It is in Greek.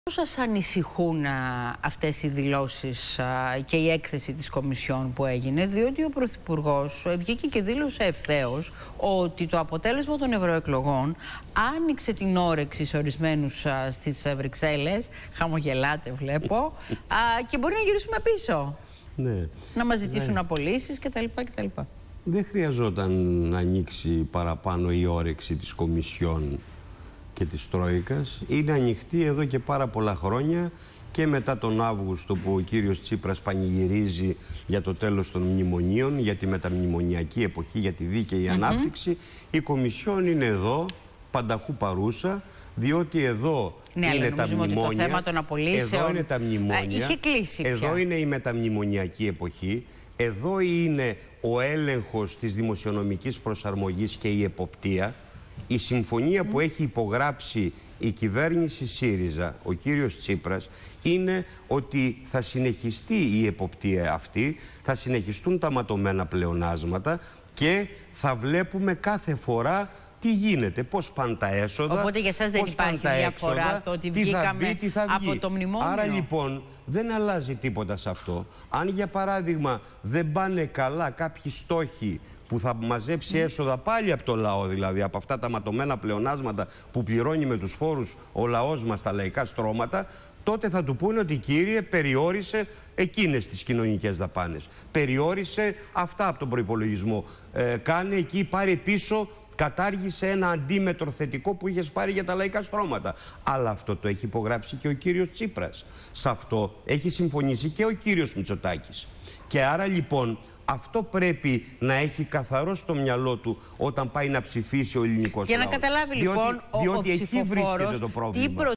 Πώς σας ανησυχούν αυτές οι δηλώσεις και η έκθεση της Κομισιόν που έγινε, διότι ο Πρωθυπουργός βγήκε και δήλωσε ευθέως ότι το αποτέλεσμα των ευρωεκλογών άνοιξε την όρεξη σε ορισμένους στις Βρυξέλλες, χαμογελάτε βλέπω, και μπορεί να γυρίσουμε πίσω, ναι, να μας ζητήσουν απολύσεις κτλ. Δεν χρειαζόταν να ανοίξει παραπάνω η όρεξη της Κομισιόν και της Τρόικας. Είναι ανοιχτή εδώ και πάρα πολλά χρόνια, και μετά τον Αύγουστο που ο κύριος Τσίπρας πανηγυρίζει για το τέλος των μνημονίων, για τη μεταμνημονιακή εποχή, για τη δίκαιη ανάπτυξη. Η Κομισιόν είναι εδώ, πανταχού παρούσα, διότι εδώ είναι τα μνημόνια, το θέμα των απολύσεων, εδώ είναι τα μνημόνια, είχε κλείσει πια. Εδώ είναι η μεταμνημονιακή εποχή, εδώ είναι ο έλεγχος της δημοσιονομικής προσαρμογής και η εποπτεία. Η συμφωνία που έχει υπογράψει η κυβέρνηση ΣΥΡΙΖΑ, ο κύριος Τσίπρας, είναι ότι θα συνεχιστεί η εποπτεία αυτή, θα συνεχιστούν τα ματωμένα πλεονάσματα και θα βλέπουμε κάθε φορά τι γίνεται, πώς πάνε τα έσοδα. Οπότε για εσάς δεν υπάρχει διαφορά στο ότι βγήκαμε από το μνημόνιο. Άρα λοιπόν δεν αλλάζει τίποτα σε αυτό. Αν για παράδειγμα δεν πάνε καλά κάποιοι στόχοι που θα μαζέψει έσοδα πάλι από το λαό, δηλαδή από αυτά τα ματωμένα πλεονάσματα που πληρώνει με τους φόρους ο λαός μας, τα λαϊκά στρώματα, τότε θα του πούνε ότι κύριε περιόρισε εκείνες τις κοινωνικές δαπάνες. Περιόρισε αυτά από τον προϋπολογισμό. Κάνε εκεί, πάρε πίσω, κατάργησε ένα αντίμετρο θετικό που είχες πάρει για τα λαϊκά στρώματα. Αλλά αυτό το έχει υπογράψει και ο κύριος Τσίπρας. Σε αυτό έχει συμφωνήσει και ο κύριος Μητσοτάκης. Και άρα λοιπόν αυτό πρέπει να έχει καθαρό στο μυαλό του όταν πάει να ψηφίσει ο ελληνικός λαός. Για να καταλάβει λοιπόν διότι εκεί βρίσκεται το πρόβλημα.